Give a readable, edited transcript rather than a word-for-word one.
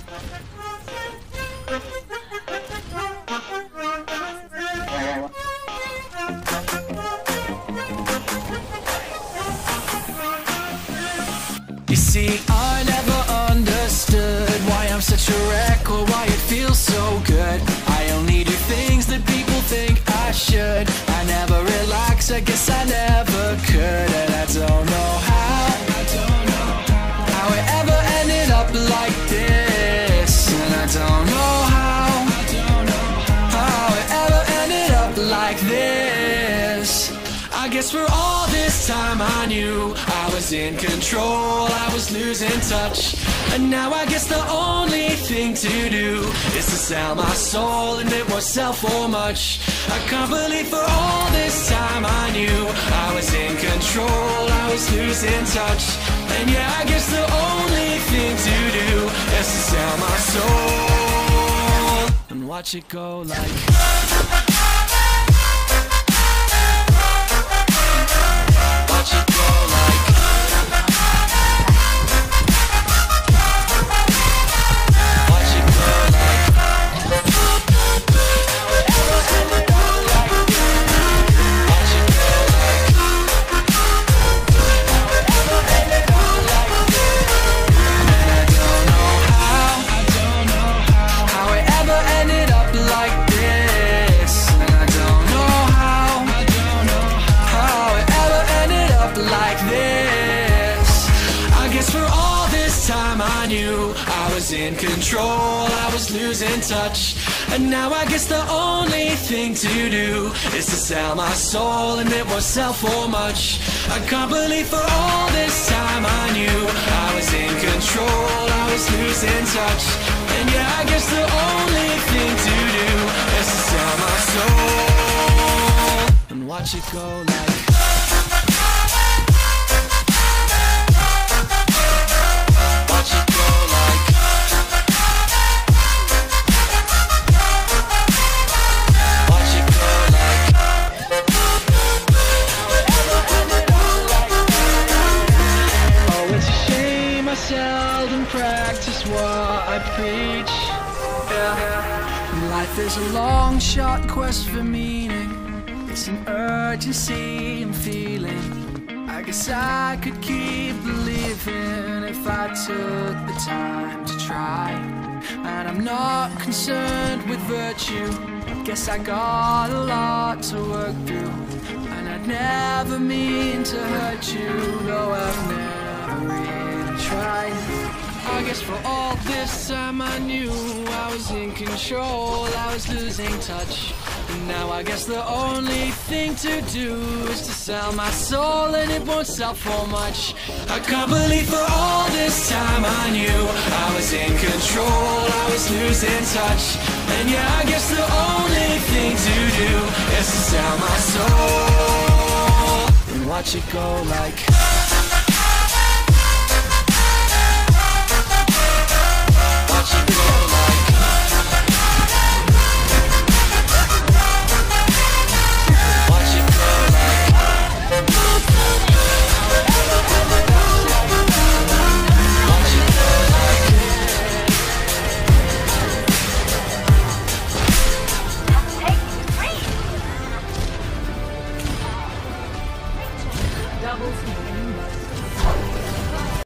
You see, I never understood why I'm such a wreck or why it feels so good. I only do things that people think I should. I never relax, I guess I never could. And I don't know how it ever ended up like this. And I don't know how it ever ended up like this. I guess for all this time I knew I was in control, I was losing touch. And now I guess the only thing to do is to sell my soul, and it won't sell for much. I can't believe for all this time I knew I was in control, I was losing touch. And yeah, I guess the only thing to do is to sell my soul and watch it go like in control, I was losing touch. And now I guess the only thing to do is to sell my soul, and it won't sell for much. I can't believe for all this time I knew I was in control, I was losing touch. And yeah, I guess the only thing to do is to sell my soul and watch it go like seldom practice what I preach. Life is a long shot quest for meaning. It's an urgency I'm feeling. I guess I could keep believing if I took the time to try. And I'm not concerned with virtue. Guess I got a lot to work through. And I'd never mean to hurt you, though I've never really tried. I guess for all this time I knew I was in control, I was losing touch. And now I guess the only thing to do is to sell my soul, and it won't sell for much. I can't believe for all this time I knew I was in control, I was losing touch. And yeah, I guess the only thing to do is to sell my soul and watch it go like